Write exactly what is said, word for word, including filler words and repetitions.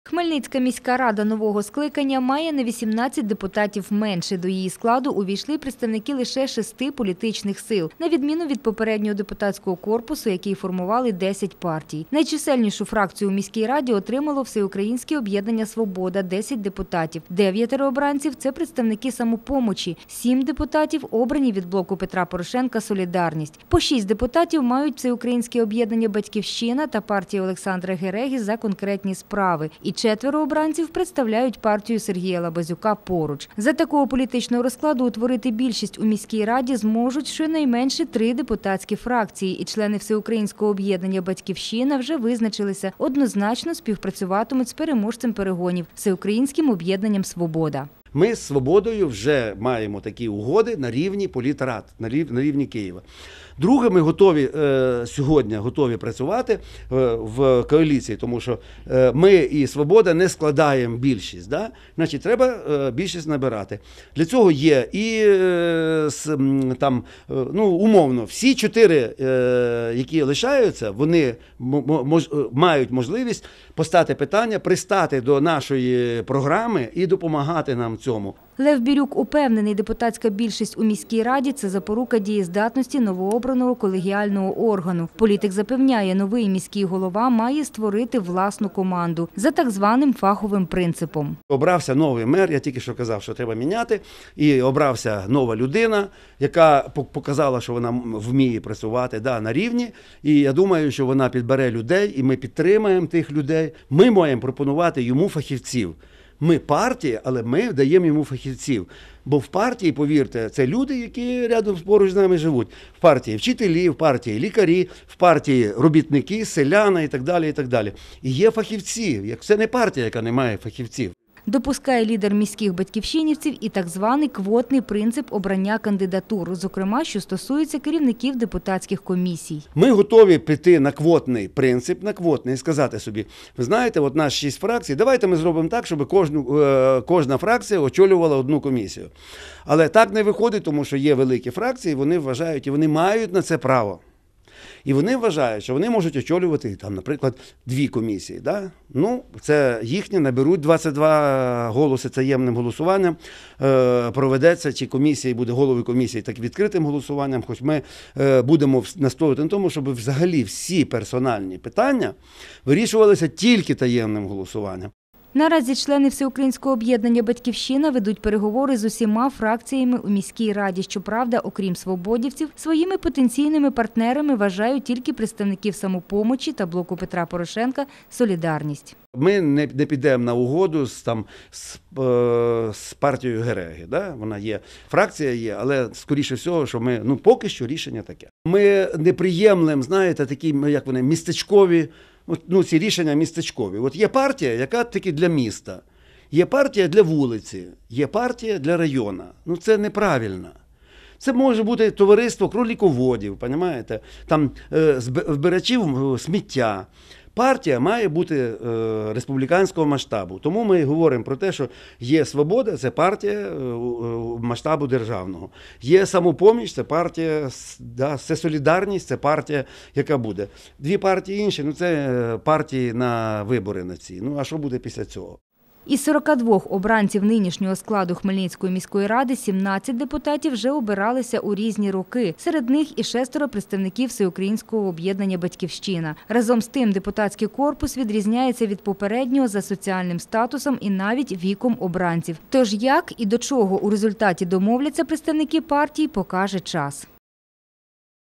Хмельницька міська рада нового скликання має на вісімнадцять депутатів менше. До її складу увійшли представники лише шести політичних сил, на відміну від попереднього депутатського корпусу, який формували десять партій. Найчисельнішу фракцію у міській раді отримало Всеукраїнське об'єднання «Свобода» – десять депутатів. Дев'ятеро обранців – це представники «Самопомочі», сім депутатів обрані від блоку Петра Порошенка «Солідарність». По шість депутатів мають Всеукраїнське об'єднання «Батьківщина» та партія Олександра Гереги за конкретні справи. І четверо обранців представляють партію Сергія Лабазюка «Поруч». За такого політичного розкладу утворити більшість у міській раді зможуть щонайменше три депутатські фракції. І члени Всеукраїнського об'єднання «Батьківщина» вже визначилися, однозначно співпрацюватимуть з переможцем перегонів – Всеукраїнським об'єднанням «Свобода». Ми з «Свободою» вже маємо такі угоди на рівні політрад, на рівні Києва. Друге, ми готові е, сьогодні готові працювати е, в коаліції, тому що е, ми і «Свобода» не складаємо більшість. Да? Значить, треба е, більшість набирати. Для цього є і е, с, там, е, ну, умовно, всі чотири, е, які лишаються, вони мож, мають можливість поставити питання, пристати до нашої програми і допомагати нам в цьому. Лев Бірюк упевнений, депутатська більшість у міській раді – це запорука дієздатності новообраного колегіального органу. Політик запевняє, новий міський голова має створити власну команду за так званим фаховим принципом. Обрався новий мер, я тільки що казав, що треба міняти, і обрався нова людина, яка показала, що вона вміє працювати да, на рівні, і я думаю, що вона підбере людей, і ми підтримаємо тих людей. Ми маємо пропонувати йому фахівців. Ми партія, але ми даємо йому фахівців. Бо в партії, повірте, це люди, які рядом поруч з нами живуть. В партії вчителі, в партії лікарі, в партії робітники, селяни і так далі, і так далі. І є фахівці. Це не партія, яка не має фахівців. Допускає лідер міських батьківщинівців і так званий квотний принцип обрання кандидатур, зокрема, що стосується керівників депутатських комісій. Ми готові піти на квотний принцип, на квотний, і сказати собі, ви знаєте, от нас шість фракцій, давайте ми зробимо так, щоб кожну, кожна фракція очолювала одну комісію. Але так не виходить, тому що є великі фракції, вони вважають і вони мають на це право. І вони вважають, що вони можуть очолювати, там, наприклад, дві комісії. Да? Ну, це їхні, наберуть двадцять два голоси таємним голосуванням, е, проведеться, чи комісія буде голови комісії так відкритим голосуванням, хоч ми е, будемо настоювати на тому, щоб взагалі всі персональні питання вирішувалися тільки таємним голосуванням. Наразі члени Всеукраїнського об'єднання «Батьківщина» ведуть переговори з усіма фракціями у міській раді. Щоправда, окрім свободівців, своїми потенційними партнерами вважають тільки представників «Самопомочі» та блоку Петра Порошенка «Солідарність». Ми не, не підемо на угоду з, там, з, е, з партією Гереги. Да? Вона є, фракція є, але скоріше всього, що ми, ну поки що рішення таке. Ми не приємлемо, знаєте, такі, як вони, містечкові, ну, ці рішення містечкові. От є партія, яка таки для міста, є партія для вулиці, є партія для району. Ну це неправильно. Це може бути товариство кроліководів, розумієте? Там е, збирачів сміття. Партія має бути е, республіканського масштабу. Тому ми говоримо про те, що є «Свобода» – це партія е, масштабу державного. Є «Самопоміч» – це партія, да, це «Солідарність» – це партія, яка буде. Дві партії інші – ну це партії на вибори на ці. Ну а що буде після цього? Із сорока двох обранців нинішнього складу Хмельницької міської ради сімнадцять депутатів вже обиралися у різні роки. Серед них і шестеро представників Всеукраїнського об'єднання «Батьківщина». Разом з тим депутатський корпус відрізняється від попереднього за соціальним статусом і навіть віком обранців. Тож як і до чого у результаті домовляться представники партій, покаже час.